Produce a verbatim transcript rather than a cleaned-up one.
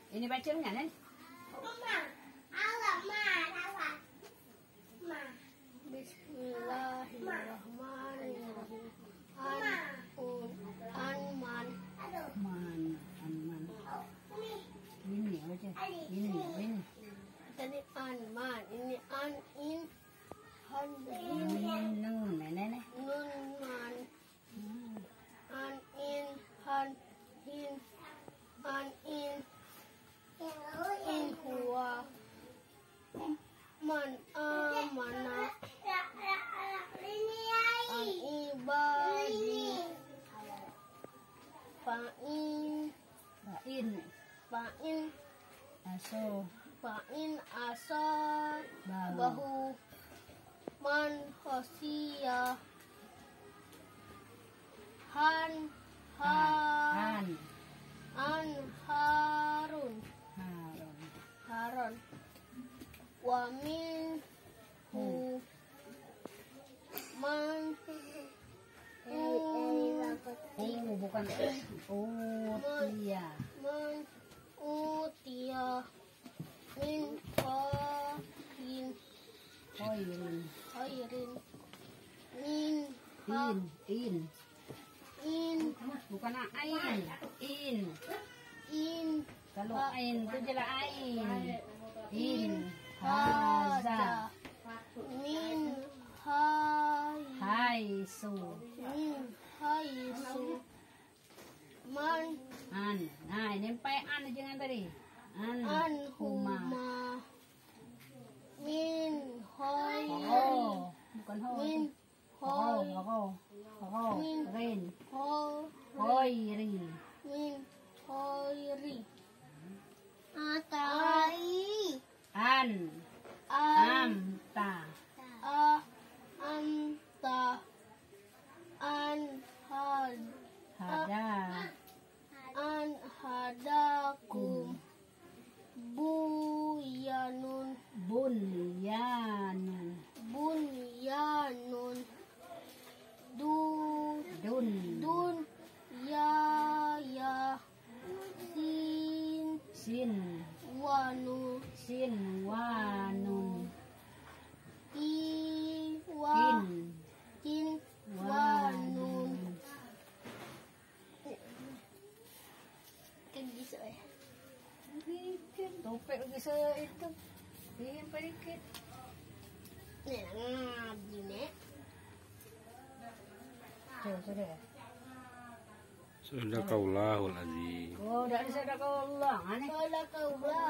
Ini bacanya nen? Bismillahirrahmanirrahim. An un anman. Man, man. Ini aja. Ini, ini. Tadi anman, ini an in han Ini nun, nenek. nun man. An in han hin an in in huwa man amana an ibadi fa'in Fa'in, fa'in aso, fa'in asa bahu. bahu man khosiya han han Han, an harun harun. Harun wa min hu man Oh, bukan. Oh, iya. man utiya min khairin Khairin. khairin min In, in. in Bukan ain. In. in Kalau ain itu jelas ain. In. haza Haza. min hai Hai su. min haisu man An. Nah, ini pakai an jangan tadi. An. an Huma. huma min hai Oh, bukan ho. min Ho, hai ho. Ho. Rin. hai Hoi rin. min hairi atai An. am Am. Ta. a anta an had Hada. an hadakum buyanun Bunyanun. bunyanun du Dun. dun ya ya sin Sin. wanu Sin. Wanun. i wa Kin. kin wanun Wanun. kan bisa ya Dikit. Topek lagi se itu. Dikit dikit. nih ngaji nek Coba sudah. Sadaqallahul azim. Oh, dari sadaqah Allah. Aneh. kalau kau